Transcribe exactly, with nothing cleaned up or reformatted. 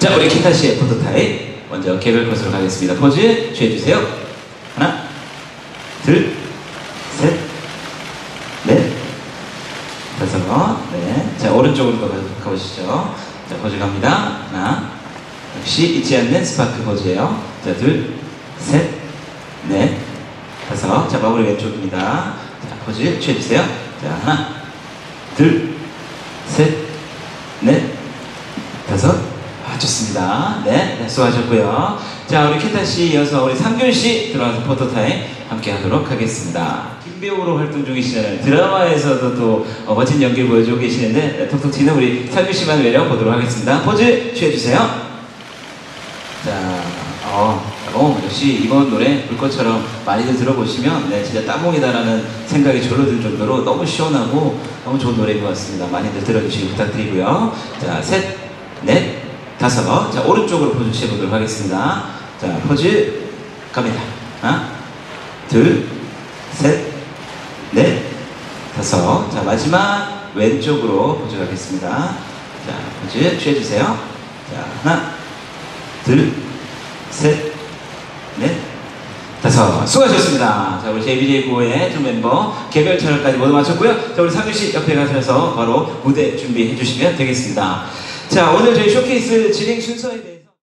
자, 우리 기타 씨의 포토타입 먼저 개별 컷으로 가겠습니다. 포즈 취해주세요. 하나, 둘, 셋, 넷, 다섯, 네. 자, 오른쪽으로 가보시죠. 자, 포즈 갑니다. 하나, 역시 잊지 않는 스파크 포즈예요. 자, 둘, 셋, 넷, 다섯. 자, 마무리 왼쪽입니다. 자, 포즈 취해주세요. 자, 하나, 둘, 셋, 넷, 다섯. 아, 좋습니다. 네, 네, 수고하셨고요. 자, 우리 켄타씨 이어서 우리 상균씨 들어와서 포토타임 함께 하도록 하겠습니다. 김배우로 활동 중이시잖아요. 드라마에서도 또 어, 멋진 연기를 보여주고 계시는데 네, 톡톡 튀는 우리 상균씨만 매력 보도록 하겠습니다. 포즈 취해주세요. 자, 어, 어, 역시 이번 노래 물것처럼 많이들 들어보시면 네, 진짜 따봉이다라는 생각이 절로 들 정도로 너무 시원하고 너무 좋은 노래인 것 같습니다. 많이들 들어주시기 부탁드리고요. 자, 셋, 넷, 다섯. 자, 오른쪽으로 포즈 취해보도록 하겠습니다. 자, 포즈 갑니다. 하나, 둘, 셋, 넷, 다섯. 자, 마지막 왼쪽으로 포즈 가겠습니다. 자, 포즈 취해주세요. 자, 하나, 둘, 셋, 넷, 다섯. 수고하셨습니다. 자, 우리 제이비제이 구호의 두 멤버 개별 촬영까지 모두 마쳤고요. 자, 우리 상규씨 옆에 가셔서 바로 무대 준비해 주시면 되겠습니다. 자, 오늘 저희 쇼케이스 진행 순서에 대해